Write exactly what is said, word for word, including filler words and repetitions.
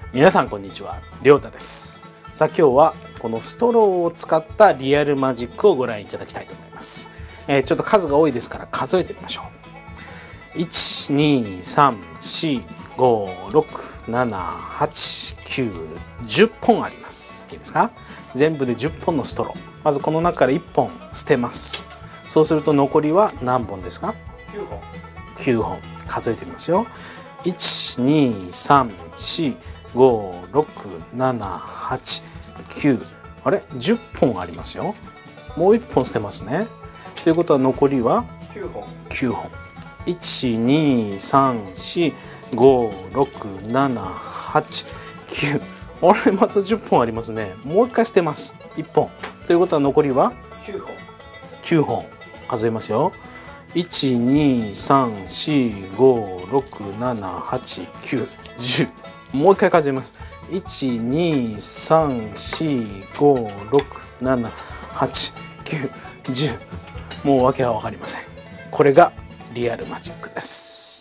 皆さんこんにちは、りょうたです。さあ今日はこのストローを使ったリアルマジックをご覧いただきたいと思います。えー、ちょっと数が多いですから数えてみましょう。いち、に、さん、し、ご、ろく、なな、はち、きゅう、じゅっぽんあります。いいですか？全部でじゅっぽんのストロー。まずこの中からいっぽん捨てます。そうすると残りは何本ですか？きゅうほん。きゅうほん。数えてみますよ。いち、に、さん、し、ご、ろく、なな、はち、きゅう。あれ ?じゅっぽんありますよ。もういっぽん捨てますね。ということは残りはきゅうほん。きゅうほん。いち、に、さん、し、ご、ろく、なな、はち、きゅう。あれまたじゅっぽんありますね。もう一回捨てます。いっぽん。ということは残りはきゅうほん。きゅうほん。数えますよ。いち、に、さん、し、ご、ろく、なな、はち、きゅう、じゅう。もう一回数えます。いち、に、さん、し、ご、ろく、なな、はち、きゅう、じゅう。もう訳は分かりません。これがリアルマジックです。